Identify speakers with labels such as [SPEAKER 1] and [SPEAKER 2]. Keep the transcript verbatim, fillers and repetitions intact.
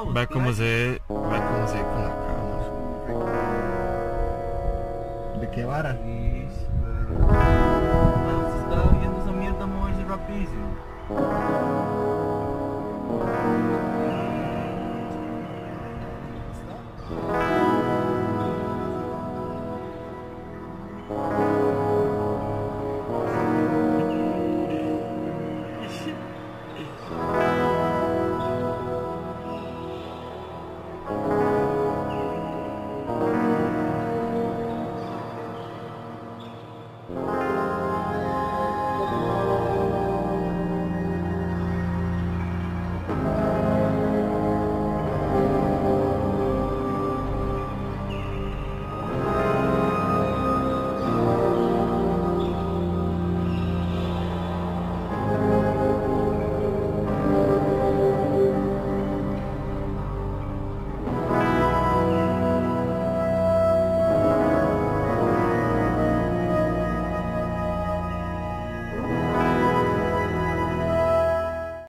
[SPEAKER 1] Vea cómo se ve, vea cómo se ve con la cámara.
[SPEAKER 2] ¿De qué vara?
[SPEAKER 3] Sí.